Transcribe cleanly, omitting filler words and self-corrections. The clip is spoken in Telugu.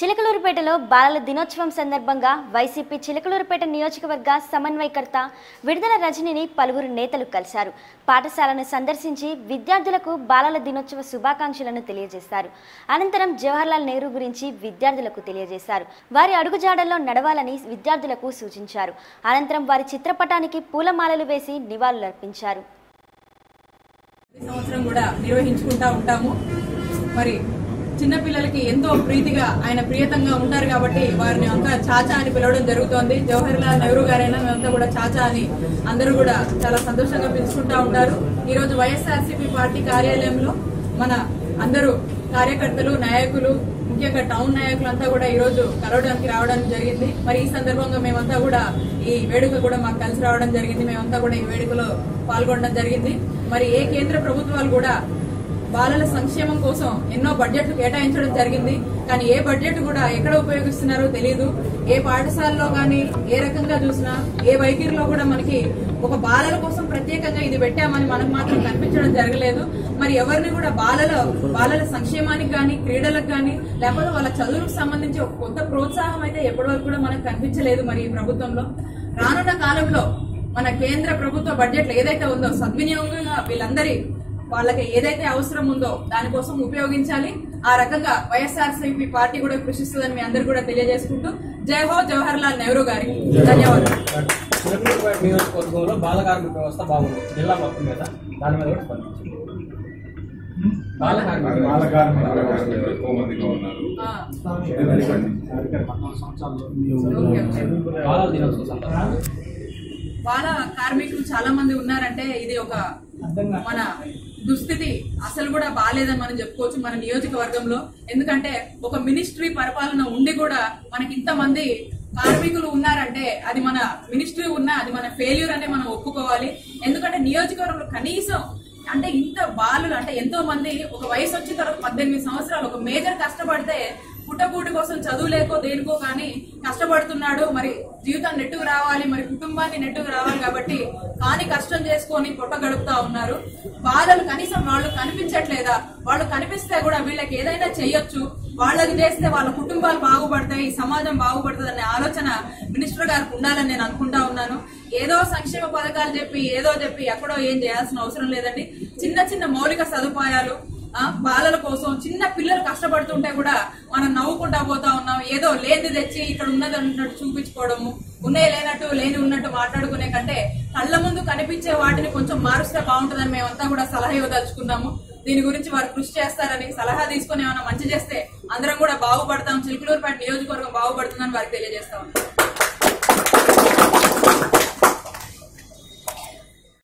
చిలకలూరుపేటలో బాలల దినోత్సవం సందర్భంగా వైసీపీ చిలకలూరుపేట నియోజకవర్గ సమన్వయకర్త విడుదల రజనిని పలువురు నేతలు కలిశారు. పాఠశాలను సందర్శించి విద్యార్థులకు బాలల దినోత్సవ శుభాకాంక్షలను తెలియజేశారు. అనంతరం జవహర్లాల్ నెహ్రూ గురించి విద్యార్థులకు తెలియజేశారు. వారి అడుగుజాడల్లో నడవాలని విద్యార్థులకు సూచించారు. అనంతరం వారి చిత్రపటానికి పూలమాలలు వేసి నివాళులర్పించారు. సంవత్సరం కూడా నిర్వహించుకుంటా ఉంటాము. మరి చిన్న పిల్లలకి ఎంతో ప్రీతిగా ఆయన ప్రియతంగా ఉంటారు కాబట్టి వారిని అంతా చాచా అని పిలవడం జరుగుతోంది. జవహర్లాల్ నెహ్రూ గారైనా మేమంతా కూడా చాచా అని అందరూ కూడా చాలా సంతోషంగా పిలుచుకుంటా ఉంటారు. ఈ రోజు వైఎస్ఆర్సీపీ పార్టీ కార్యాలయంలో మన అందరూ కార్యకర్తలు, నాయకులు, ముఖ్యంగా టౌన్ నాయకులంతా కూడా ఈ రోజు కలవడానికి రావడానికి జరిగింది. మరి ఈ సందర్భంగా మేమంతా కూడా ఈ వేడుక కూడా మాకు కలిసి రావడం జరిగింది. మేమంతా కూడా ఈ వేడుకలో పాల్గొనడం జరిగింది. మరి ఏ కేంద్ర ప్రభుత్వాలు కూడా బాలల సంక్షేమం కోసం ఎన్నో బడ్జెట్లు కేటాయించడం జరిగింది. కానీ ఏ బడ్జెట్ కూడా ఎక్కడ ఉపయోగిస్తున్నారో తెలియదు. ఏ పాఠశాలలో గానీ ఏ రకంగా చూసినా ఏ వైఖరిలో కూడా మనకి ఒక బాలల కోసం ప్రత్యేకంగా ఇది పెట్టామని మనకు మాత్రం కనిపించడం జరగలేదు. మరి ఎవరిని కూడా బాలల సంక్షేమానికి గానీ, క్రీడలకు గానీ, లేకపోతే వాళ్ళ చదువులకు సంబంధించి ఒక కొత్త ప్రోత్సాహం అయితే ఎప్పటి వరకు కూడా మనకు కనిపించలేదు. మరి ఈ ప్రభుత్వంలో రానున్న కాలంలో మన కేంద్ర ప్రభుత్వ బడ్జెట్లు ఏదైతే ఉందో సద్వినియోగంగా వీళ్ళందరి వాళ్ళకి ఏదైతే అవసరం ఉందో దానికోసం ఉపయోగించాలి. ఆ రకంగా వైఎస్ఆర్సీపీ పార్టీ కూడా కృషిస్తుందని మీ అందరూ కూడా తెలియజేసుకుంటూ జై హో జవహర్లాల్ నెహ్రూ గారికి ధన్యవాదాలు. నియోజకవర్గంలో బాల కార్మిక వ్యవస్థ బాగుంది. జిల్లా మొత్తం మీద దాని మీద కూడా బాల కార్మికులు చాలా మంది ఉన్నారంటే ఇది ఒక మన దుస్థితి అసలు కూడా బాలేదని మనం చెప్పుకోవచ్చు మన నియోజకవర్గంలో. ఎందుకంటే ఒక మినిస్ట్రీ పరిపాలన ఉండి కూడా మనకి ఇంతమంది కార్మికులు ఉన్నారంటే అది మన మినిస్ట్రీ ఉన్నా అది మన ఫెయిల్యూర్ అనే మనం ఒప్పుకోవాలి. ఎందుకంటే నియోజకవర్గంలో కనీసం అంటే ఇంత బాలులు అంటే ఎంతో మంది ఒక వయసు వచ్చిన తర్వాత 18 సంవత్సరాలు ఒక మేజర్ కష్టపడితే పుట్టకూటి కోసం చదువు లేకో దేనికో కానీ కష్టపడుతున్నాడు. మరి జీవితం నెట్టుకు రావాలి, మరి కుటుంబాన్ని నెట్టుకు రావాలి కాబట్టి కానీ కష్టం చేసుకొని పొట్ట గడుపుతా ఉన్నారు. బాలలు కనీసం వాళ్ళు కనిపించట్లేదా? వాళ్ళు కనిపిస్తే కూడా వీళ్ళకి ఏదైనా చెయ్యొచ్చు, వాళ్ళకి చేస్తే వాళ్ళ కుటుంబాలు బాగుపడతాయి, సమాజం బాగుపడుతుంది అనే ఆలోచన మినిస్టర్ గారికి ఉండాలని నేను అనుకుంటా ఉన్నాను. ఏదో సంక్షేమ పథకాలు చెప్పి ఎక్కడో ఏం చేయాల్సిన అవసరం లేదండి. చిన్న చిన్న మౌలిక సదుపాయాలు బాలల కోసం చిన్న పిల్లలు కష్టపడుతుంటే కూడా మనం నవ్వుకుంటా పోతా ఉన్నాం. ఏదో లేనిది తెచ్చి ఇక్కడ ఉన్నది అన్నట్టు చూపించుకోవడము, ఉన్నే లేనట్టు లేని ఉన్నట్టు మాట్లాడుకునే కంటే కళ్ళ ముందు కనిపించే వాటిని కొంచెం మారుస్తే బాగుంటుందని మేమంతా కూడా సలహా ఇవ్వదలుచుకున్నాము. దీని గురించి వారు కృషి చేస్తారని సలహా తీసుకుని ఏమైనా మంచి చేస్తే అందరం కూడా బాగుపడతాం, చిలకలూరుపేట నియోజకవర్గం బాగుపడుతుందని వారికి తెలియజేస్తాం.